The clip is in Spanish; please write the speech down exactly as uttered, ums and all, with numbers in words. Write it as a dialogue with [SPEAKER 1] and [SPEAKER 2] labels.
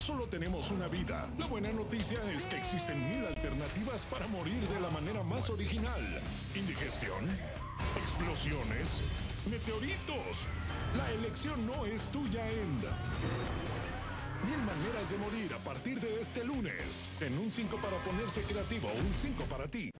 [SPEAKER 1] Solo tenemos una vida. La buena noticia es que existen mil alternativas para morir de la manera más original. Indigestión, explosiones, meteoritos. La elección no es tuya, End. Mil maneras de morir a partir de este lunes. En un cinco para ponerse creativo, un cinco para ti.